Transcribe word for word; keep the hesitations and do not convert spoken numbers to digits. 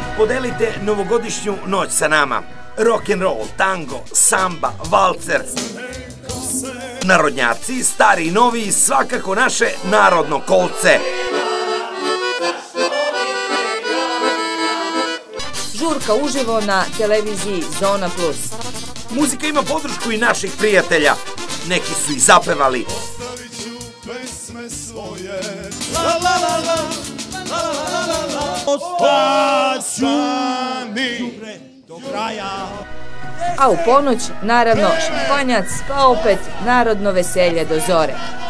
Podelite novogodišnju noć sa nama. Rock'n'roll, tango, samba, valcer. Narodnjaci, stari i novi i svakako naše narodno kolce. Žurka uživo na televiziji Zona plus. Muzika ima podršku i naših prijatelja. Neki su i zapevali. A u ponoć, naravno, šampanjac, pa opet narodno veselje do zore.